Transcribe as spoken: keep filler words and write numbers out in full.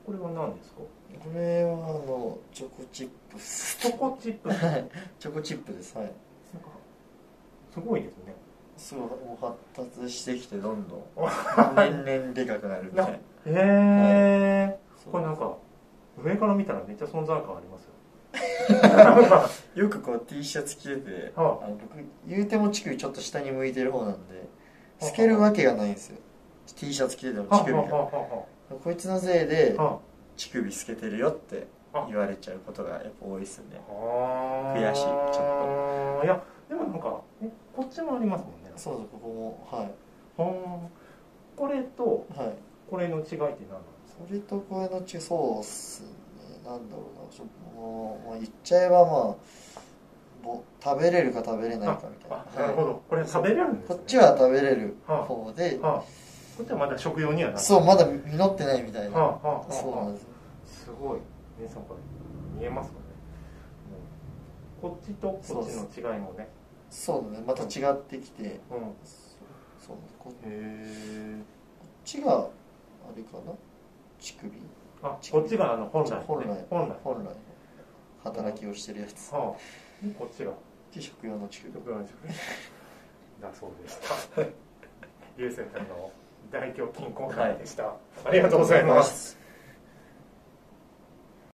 これは何ですか？ これはあのチョコチップス。 チョコチップス。 チョコチップです。はい。なんかすごいですね。 すごいもう発達してきてどんどん年々でかくなるみたいな。へえ、はい、これなんか上から見たらめっちゃ存在感ありますよ。 よくこう T シャツ着てて、 はあ、 あの僕言うても乳首ちょっと下に向いてる方なんで透けるわけがないんですよ。 T シャツ着てても乳首が、はあはあはあ、こいつのせいで、はあ、乳首透けてるよって言われちゃうことがやっぱ多いですよね。悔しい。ちょっといやでもなんかえこっちもありますもんね。 そうそう、ここも。はい。 これと、 はい、 これの違いって何なんですか？ それとこれの違い、そうっすね、なんだろうな、ちょっともう、まあ、言っちゃえばまあもう食べれるか食べれないかみたいな。 あ、なるほど。これ食べれるんですね。 こっちは食べれる方で、 はあはあ、こっちはまだ食用にはなる。 そう、まだ実ってないみたいな。 はあはあ、 そうなんです。 すごい。皆さんこれ見えますかね。こっちとこっちの違いもね。 そうだね、また違ってきて、うん、そう、こっちがあれかな、乳首。 あ、こっちがあの本来、ね、 本来本来本来働きをしてるやつ。 はあ、こっちが食用の乳首。 食用の乳首だそうでした。ゆうせいさんの大胸筋コーナーでした。はい、ありがとうございます。